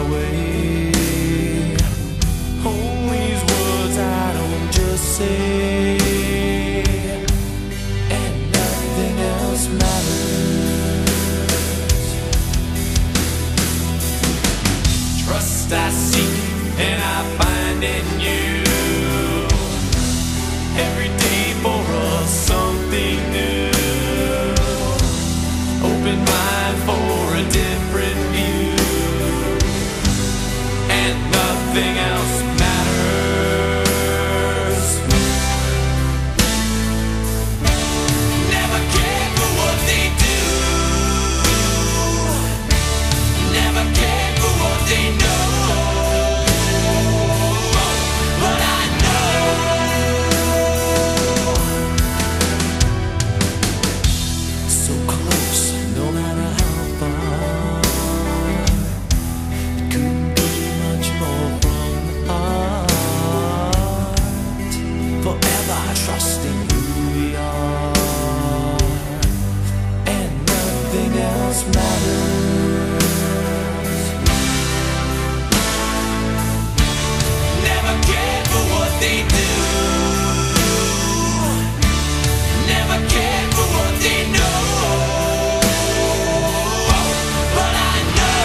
away. All these words I don't just say, and nothing else matters. Trust I seek and I find in you, every day for us something new. Open mind for a different view, and nothing else matters. Never cared for what they do, never cared for what they know. But I know so close, no matter how far. It couldn't be much more from the heart. Forever trusting who we are, and nothing else matters. Never cared for what they do, never cared for what they know. But I know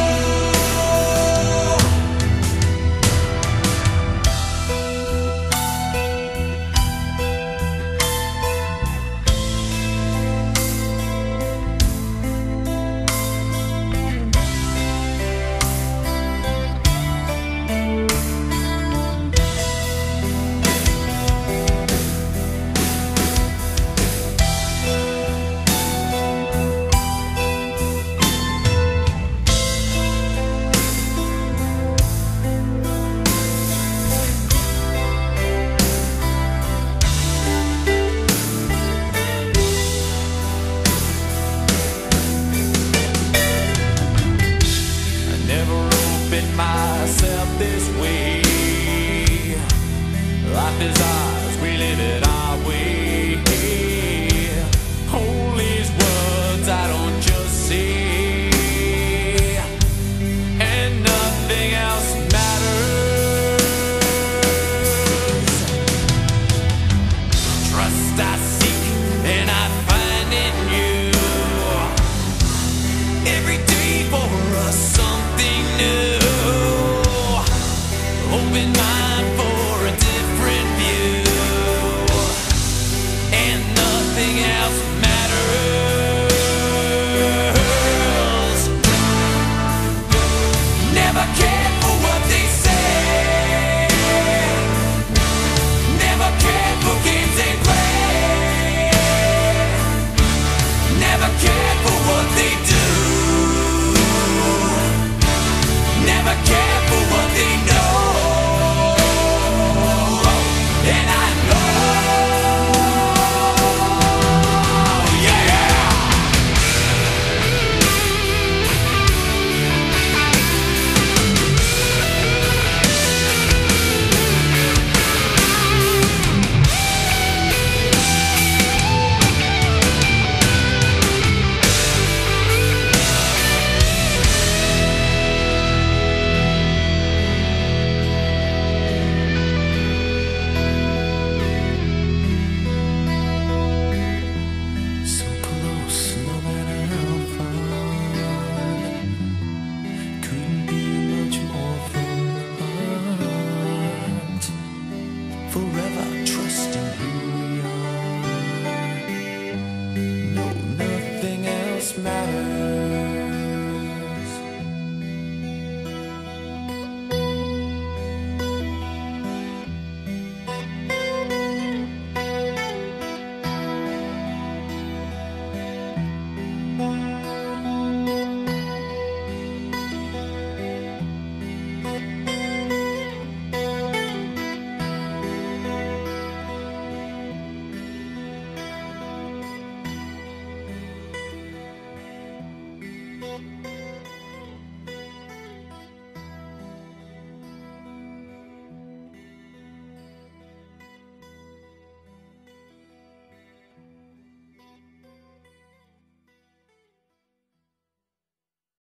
I never opened myself this way. Life is ours, we live it our way.